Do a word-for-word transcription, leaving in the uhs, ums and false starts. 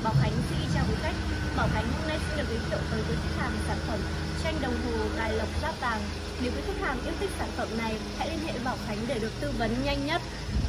Bảo Khánh xin chào quý khách. Bảo Khánh hôm nay xin được giới thiệu tới quý khách hàng sản phẩm tranh đồng hồ Tài Lộc Giáp Vàng. Nếu quý khách hàng yêu thích sản phẩm này, hãy liên hệ Bảo Khánh để được tư vấn nhanh nhất.